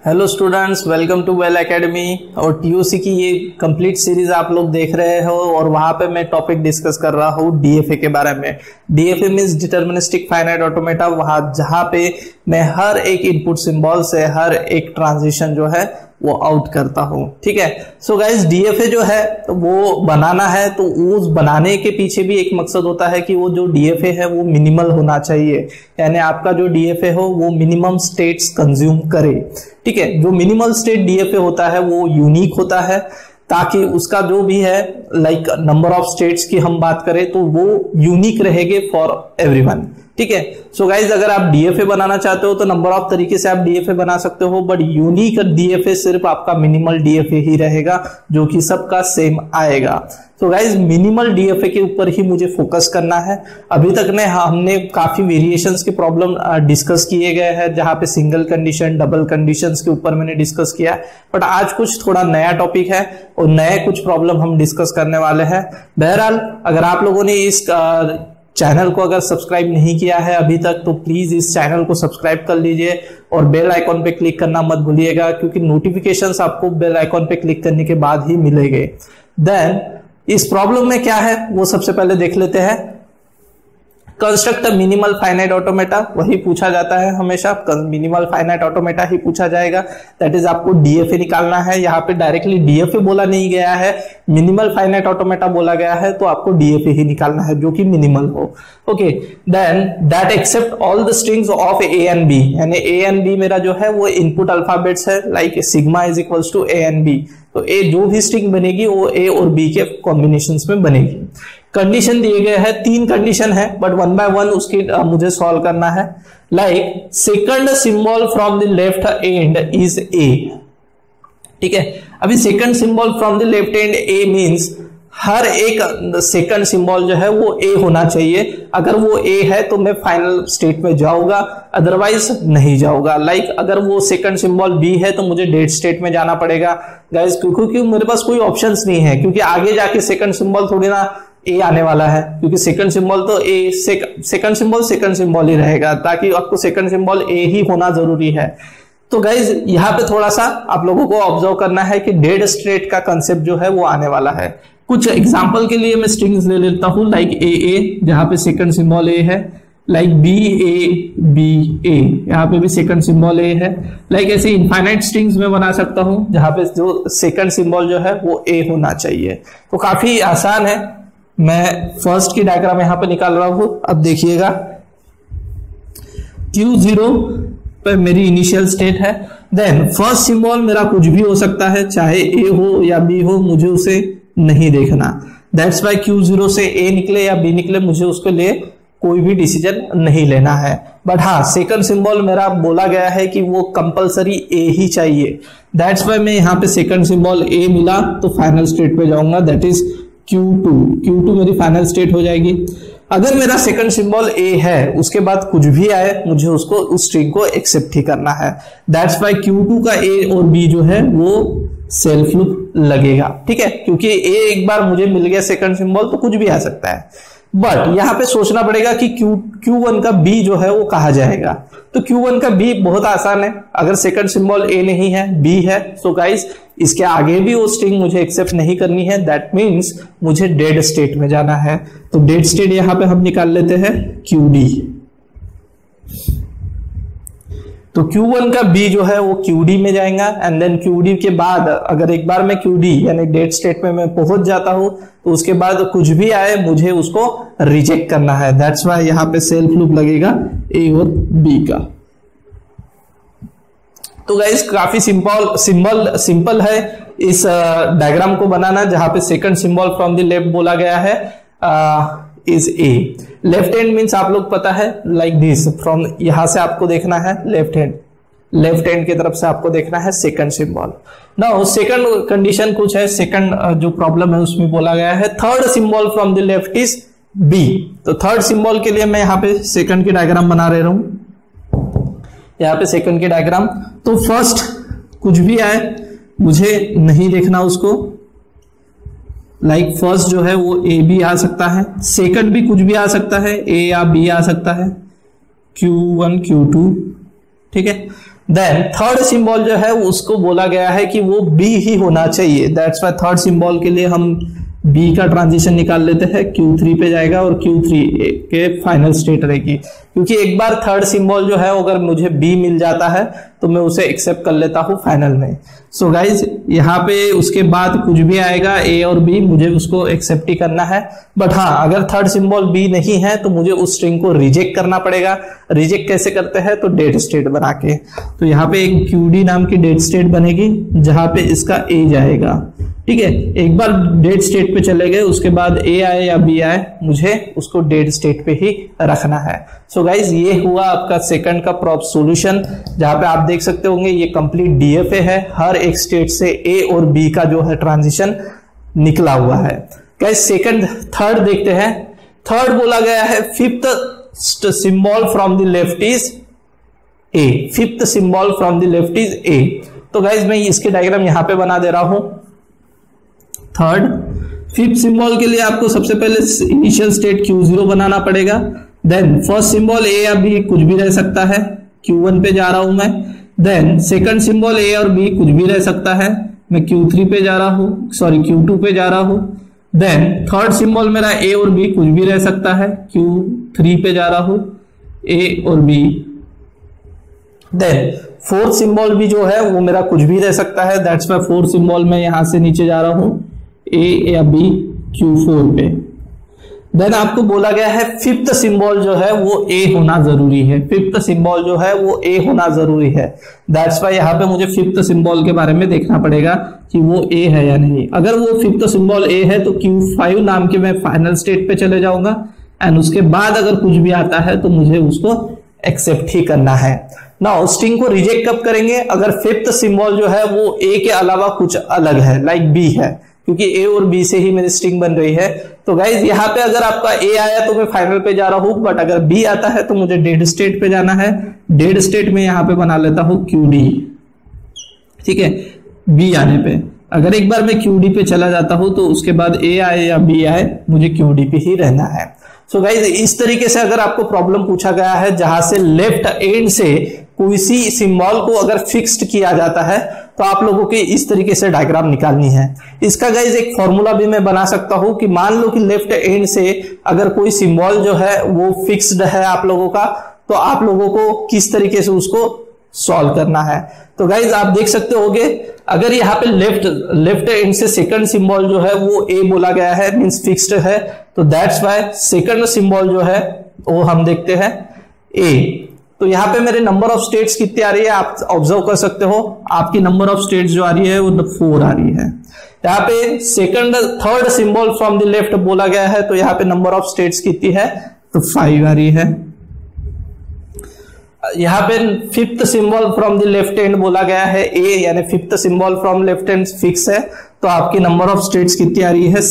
Hello students, welcome to well academy. और TOC की ये कंप्लीट सीरीज आप लोग देख रहे हो और वहां पे मैं टॉपिक डिस्कस कर रहा हूँ डीएफए के बारे में। DFA means deterministic finite automata, वहां जहां पे मैं हर एक इनपुट सिंबल से हर एक ट्रांजिशन जो है वो आउट करता हूँ। ठीक है, सो गाइस डीएफए जो है तो वो बनाना है, तो उस बनाने के पीछे भी एक मकसद होता है कि वो जो डीएफए है वो मिनिमल होना चाहिए, यानी आपका जो डीएफए हो वो मिनिमम स्टेट्स कंज्यूम करे। ठीक है, जो मिनिमल स्टेट डीएफए होता है वो यूनिक होता है, ताकि उसका जो भी है लाइक नंबर ऑफ स्टेट्स की हम बात करें तो वो यूनिक रहेंगे फॉर एवरीवन। ठीक है, सो गाइज अगर आप डीएफए बनाना चाहते हो तो नंबर ऑफ तरीके से आप डीएफए बना सकते हो, बट यूनिक डीएफए सिर्फ आपका मिनिमल डीएफए ही रहेगा जो कि सबका सेम आएगा। तो गाइज मिनिमल डीएफए के ऊपर ही मुझे फोकस करना है। अभी तक ने हमने काफी वेरिएशंस के प्रॉब्लम डिस्कस किए गए हैं, जहां पे सिंगल कंडीशन डबल कंडीशंस के ऊपर मैंने डिस्कस किया, बट आज कुछ थोड़ा नया टॉपिक है और नए कुछ प्रॉब्लम हम डिस्कस करने वाले हैं। बहरहाल अगर आप लोगों ने इस चैनल को अगर सब्सक्राइब नहीं किया है अभी तक तो प्लीज इस चैनल को सब्सक्राइब कर लीजिए और बेल आइकॉन पे क्लिक करना मत भूलिएगा, क्योंकि नोटिफिकेशंस आपको बेल आइकॉन पे क्लिक करने के बाद ही मिलेंगे। देन इस प्रॉब्लम में क्या है वो सबसे पहले देख लेते हैं। कंस्ट्रक्ट मिनिमल फाइनाइट ऑटोमेटा, वही पूछा जाता है हमेशा, मिनिमल फाइनाइट ऑटोमेटा ही पूछा जाएगा। दैट इज आपको डीएफए निकालना है। यहाँ पे डायरेक्टली डीएफए बोला नहीं गया है, मिनिमल फाइनाइट ऑटोमेटा बोला गया है, तो आपको डीएफए ही निकालना है जो कि मिनिमल हो। Okay, then that accept all the strings of A and B, यानी ए एंड बी मेरा जो है वो इनपुट अल्फाबेट्स है, like sigma is equals to A and B. तो ए जो भी स्ट्रिंग बनेगी वो ए और बी के कॉम्बिनेशंस में बनेगी। कंडीशन दिए गए हैं, 3 कंडीशन है, बट 1 by 1 उसकी मुझे सॉल्व करना है। Like second symbol from the left end is A. ठीक है, अभी second symbol from the left end A means हर एक सेकंड सिंबल जो है वो ए होना चाहिए। अगर वो ए है तो मैं फाइनल स्टेट में जाऊंगा, अदरवाइज नहीं जाऊंगा। लाइक अगर वो सेकंड सिंबल बी है तो मुझे डेड स्टेट में जाना पड़ेगा गाइस, क्योंकि मेरे पास कोई ऑप्शंस नहीं है, क्योंकि आगे जाके सेकंड सिंबल थोड़ी ना ए आने वाला है, क्योंकि सेकंड सिंबल तो ए सेकंड सिंबल ही रहेगा, ताकि आपको सेकंड सिंबल ए ही होना जरूरी है। तो गाइज यहाँ पे थोड़ा सा आप लोगों को ऑब्जर्व करना है कि डेड स्टेट का कंसेप्ट जो है वो आने वाला है। कुछ एग्जांपल के लिए मैं स्ट्रिंग्स ले लेता हूं, लाइक ए जहां पे सेकंड सिंबल ए है, लाइक बी ए, यहाँ पे भी सेकंड सिंबल ए है। लाइक ऐसे इनफाइनाइट स्ट्रिंग्स में बना सकता हूं जहां पे जो सेकंड सिंबल जो है वो ए होना चाहिए। तो काफी आसान है। मैं फर्स्ट की डायग्राम यहां पे निकाल रहा हूं। अब देखिएगा Q0 पे मेरी इनिशियल स्टेट है। देन फर्स्ट सिंबल मेरा कुछ भी हो सकता है, चाहे ए हो या बी हो, मुझे उसे नहीं देखना। दैट्स वाई Q0 से ए निकले या बी निकले मुझे उसके लिए कोई भी डिसीजन नहीं लेना है। बट हाँ, सेकंड सिंबल मेरा बोला गया है कि वो कंपलसरी ए ही चाहिए। दैट्स वाई मैं यहाँ पे सेकंड सिंबल ए मिला तो फाइनल स्टेट पे जाऊंगा, दैट इज Q2 मेरी फाइनल स्टेट हो जाएगी। अगर मेरा सेकंड सिंबल ए है, उसके बाद कुछ भी आए मुझे उसको उस स्ट्रिंग को एक्सेप्ट ही करना है। दैट्स वाई Q2 का ए और बी जो है वो सेल्फ लूप लगेगा। ठीक है, क्योंकि ए एक बार मुझे मिल गया सेकंड सिंबल तो कुछ भी आ सकता है। बट यहां पे सोचना पड़ेगा कि Q1 का बी जो है वो कहा जाएगा। तो Q1 का बी बहुत आसान है, अगर सेकंड सिंबल ए नहीं है बी है, सो गाइस इसके आगे भी वो स्ट्रिंग मुझे एक्सेप्ट नहीं करनी है। दैट मीन्स मुझे डेड स्टेट में जाना है। तो डेड स्टेट यहां पे हम निकाल लेते हैं QD। तो Q1 का B जो है वो QD में जाएगा, एंड देन QD के बाद अगर एक बार मैं QD यानी डेड स्टेट में मैं पहुंच जाता हूं तो उसके बाद कुछ भी आए मुझे उसको रिजेक्ट करना है। दैट्स वाई यहां पे सेल्फ लूप लगेगा A और B का। तो गाइस काफी सिंपल है इस डायग्राम को बनाना, जहां पे second symbol from the left बोला गया है is A. Left hand means आप लोग पता है लाइक दिस, फ्रॉम यहां से आपको देखना है लेफ्ट हैंड की तरफ से आपको देखना है second symbol. Now second condition कुछ है, सेकंड जो प्रॉब्लम है उसमें बोला गया है third symbol from the left is B. तो थर्ड सिंबल के लिए मैं यहाँ पे सेकंड की डायग्राम बना रहा हूं, यहाँ पे सेकंड की डायग्राम। तो फर्स्ट कुछ भी आए मुझे नहीं देखना उसको, लाइक फर्स्ट जो है वो ए भी आ सकता है, सेकंड भी कुछ भी आ सकता है, ए या बी आ सकता है, Q1 Q2। ठीक है, देन थर्ड सिंबल जो है उसको बोला गया है कि वो बी ही होना चाहिए। दैट्स व्हाई थर्ड सिंबल के लिए हम बी का ट्रांजिशन निकाल लेते हैं, Q3 पे जाएगा और Q3 के फाइनल स्टेट रहेगी। क्योंकि एक बार थर्ड सिंबल जो है अगर मुझे बी मिल जाता है तो मैं उसे एक्सेप्ट कर लेता हूं फाइनल में। सो गाइज यहाँ पे उसके बाद कुछ भी आएगा ए और बी, मुझे उसको एक्सेप्ट ही करना है। बट हाँ, अगर थर्ड सिंबल बी नहीं है तो मुझे उस स्ट्रिंग को रिजेक्ट करना पड़ेगा। रिजेक्ट कैसे करते हैं? तो डेट स्टेट बना के। तो यहाँ पे एक QD नाम की डेट स्टेट बनेगी जहां पे इसका ए जाएगा। ठीक है, एक बार डेट स्टेट पे चले गए, उसके बाद ए आए या बी आए, मुझे उसको डेट स्टेट पे ही रखना है। सो गाइज ये हुआ आपका सेकंड का प्रॉप सॉल्यूशन, जहां पे आप देख सकते होंगे ये कंप्लीट DFA है। हर एक स्टेट से ए और बी का जो है ट्रांजिशन निकला हुआ है। गाइज सेकंड थर्ड देखते हैं। थर्ड बोला गया है fifth symbol from the left is A. Fifth symbol from the left is A. तो गाइज मैं इसके डायग्राम यहां पे बना दे रहा हूं। थर्ड फिफ्थ सिंबल के लिए आपको सबसे पहले इनिशियल स्टेट Q0 बनाना पड़ेगा। देन फर्स्ट सिंबल ए या बी कुछ भी रह सकता है, Q1 पे जा रहा हूं मैं। देन सेकंड सिंबल ए और बी कुछ भी रह सकता है, मैं Q3 पे जा रहा हूं, सॉरी Q2 पे जा रहा हूं। देन थर्ड सिंबल मेरा ए और बी कुछ भी रह सकता है, Q3 पे जा रहा हूं, ए और बी। देन फोर्थ सिंबल भी जो है वो मेरा कुछ भी रह सकता है, दैट्स वाई फोर्थ सिंबल में यहां से नीचे जा रहा हूं, ए या बी Q4 पे। देन आपको बोला गया है फिफ्थ सिंबल जो है वो ए होना जरूरी है। फिफ्थ सिंबल जो है वो ए होना जरूरी है। दैट्स वाई यहाँ पे मुझे फिफ्थ सिंबल के बारे में देखना पड़ेगा कि वो ए है या नहीं। अगर वो फिफ्थ सिंबल ए है तो Q5 नाम के मैं फाइनल स्टेट पे चले जाऊंगा, एंड उसके बाद अगर कुछ भी आता है तो मुझे उसको एक्सेप्ट ही करना है। नाउ स्ट्रिंग को रिजेक्ट कब करेंगे? अगर फिफ्थ सिंबल जो है वो ए के अलावा कुछ अलग है, लाइक बी है, क्योंकि ए और बी से ही मेरी स्ट्रिंग बन रही है। तो गाइज यहाँ पे अगर आपका ए आया तो मैं फाइनल पे जा रहा हूं, बट अगर बी आता है तो मुझे डेड स्टेट पे जाना है। डेड स्टेट में यहाँ पे बना लेता हूं QD। ठीक है, बी आने पे अगर एक बार मैं QD पे चला जाता हूं तो उसके बाद ए आए या बी आए मुझे QD पे ही रहना है। सो गाइज इस तरीके से अगर आपको प्रॉब्लम पूछा गया है जहां से लेफ्ट एंड से कोई सी सिंबल को अगर फिक्स्ड किया जाता है तो आप लोगों के इस तरीके से डायग्राम निकालनी है। इसका गाइज एक फॉर्मूला भी मैं बना सकता हूं कि मान लो कि लेफ्ट एंड से अगर कोई सिंबल जो है वो फिक्स्ड है आप लोगों का, तो आप लोगों को किस तरीके से उसको सॉल्व करना है। तो गाइज आप देख सकते होगे अगर यहाँ पे लेफ्ट एंड से सेकंड सिंबल जो है वो ए बोला गया है, मींस फिक्स्ड है, तो दैट्स वाई सेकंड सिंबल जो है वो हम देखते हैं ए। तो यहाँ पे मेरे नंबर ऑफ स्टेट्स कितनी आ रही है आप ऑब्जर्व कर सकते हो। आपकी नंबर ऑफ स्टेट्स जो आ रही है वो 4 आ रही है। यहाँ पे third symbol from the left बोला गया है, तो यहाँ पे नंबर ऑफ स्टेट्स कितनी है? तो 5 आ रही है। यहाँ पे fifth symbol from the left hand बोला गया है ए, यानी fifth symbol from left hand fix है, तो आपकी नंबर ऑफ स्टेट्स कितनी आ रही है?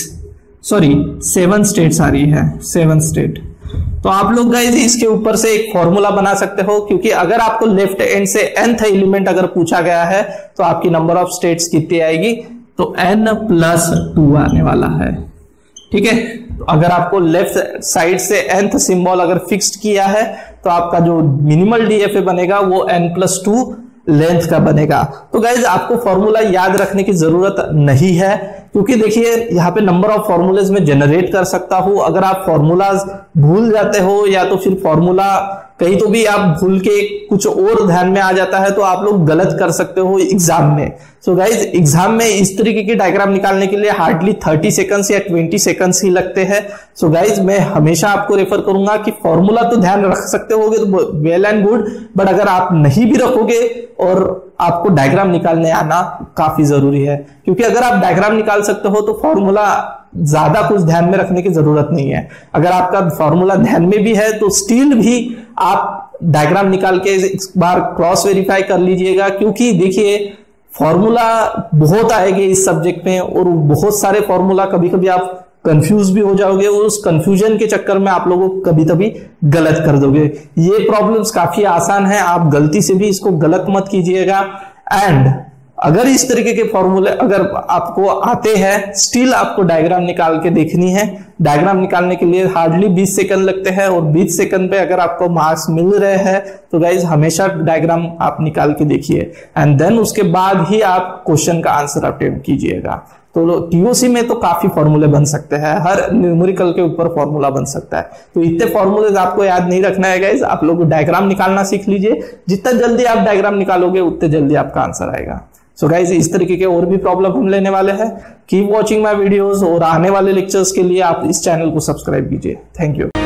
7 स्टेट्स आ रही है, 7 स्टेट। तो आप लोग गाइज इसके ऊपर से एक फॉर्मूला बना सकते हो, क्योंकि अगर आपको लेफ्ट एंड से nth एलिमेंट अगर पूछा गया है तो आपकी नंबर ऑफ स्टेट्स कितनी आएगी? तो n+2 आने वाला है। ठीक है, तो अगर आपको लेफ्ट साइड से nth सिंबल अगर फिक्स्ड किया है तो आपका जो मिनिमल DFA बनेगा वो n+2 लेंथ का बनेगा। तो गाइज आपको फॉर्मूला याद रखने की जरूरत नहीं है, क्योंकि देखिए यहाँ पे नंबर ऑफ फॉर्मूलेज में जनरेट कर सकता हूं। अगर आप फॉर्मूलाज भूल जाते हो या तो फिर फॉर्मूला कहीं तो भी आप भूल के कुछ और ध्यान में आ जाता है तो आप लोग गलत कर सकते हो एग्जाम में। सो गाइज एग्जाम में इस तरीके की डायग्राम निकालने के लिए हार्डली 30 सेकंड्स या 20 सेकंड्स ही लगते हैं। सो गाइज मैं हमेशा आपको रेफर करूंगा कि फॉर्मूला तो ध्यान रख सकते होगे तो वेल एंड गुड, बट अगर आप नहीं भी रखोगे और आपको डायग्राम निकालने आना काफी जरूरी है, क्योंकि अगर आप डायग्राम निकाल सकते हो तो फॉर्मूला ज्यादा कुछ ध्यान में रखने की जरूरत नहीं है। अगर आपका फॉर्मूला ध्यान में भी है तो स्टिल भी आप डायग्राम निकाल के एक बार क्रॉस वेरीफाई कर लीजिएगा, क्योंकि देखिए फॉर्मूला बहुत आएंगे इस सब्जेक्ट में और बहुत सारे फॉर्मूला कभी कभी आप कंफ्यूज भी हो जाओगे और उस कंफ्यूजन के चक्कर में आप लोगों को कभी कभी गलत कर दोगे। ये प्रॉब्लम्स काफी आसान है, आप गलती से भी इसको गलत मत कीजिएगा। एंड अगर इस तरीके के फॉर्मूले अगर आपको आते हैं, स्टिल आपको डायग्राम निकाल के देखनी है। डायग्राम निकालने के लिए हार्डली 20 सेकंड लगते हैं, और 20 सेकंड पे अगर आपको मार्क्स मिल रहे हैं तो गाइज हमेशा डायग्राम आप निकाल के देखिए, एंड देन उसके बाद ही आप क्वेश्चन का आंसर अटेम्प्ट कीजिएगा। तो टीओसी में तो काफी फॉर्मूले बन सकते हैं, हर न्यूमेरिकल के ऊपर फॉर्मूला बन सकता है। तो इतने फॉर्मूले आपको याद नहीं रखना है गाइज, आप लोग डायग्राम निकालना सीख लीजिए। जितना जल्दी आप डायग्राम निकालोगे उतने जल्दी आपका आंसर आएगा। सो गाइज इस तरीके के और भी प्रॉब्लम हम लेने वाले हैं। कीप वॉचिंग माय वीडियोस, और आने वाले लेक्चर्स के लिए आप इस चैनल को सब्सक्राइब कीजिए। Thank you.